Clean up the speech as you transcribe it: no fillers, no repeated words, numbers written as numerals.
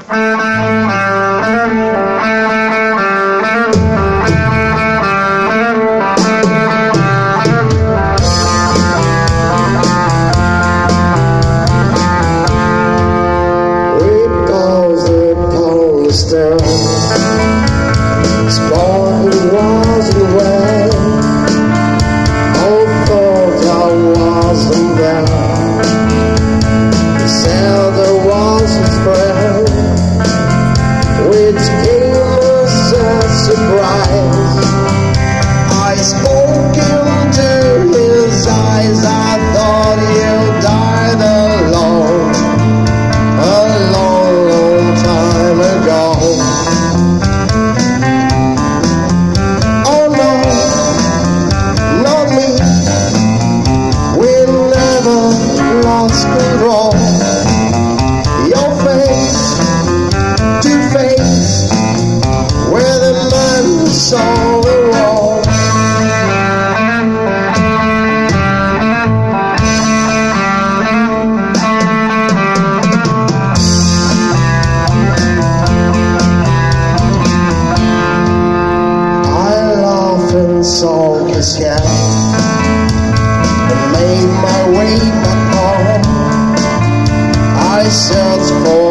Exploring the walls and way, although there wasn't there, they said there was a friend, which came as a surprise. I spoke into his eyes, I thought you died alone, a long, long time ago. Control your face to face where the man saw the wall. I laughed and saw his sky and made my way back home. I searched for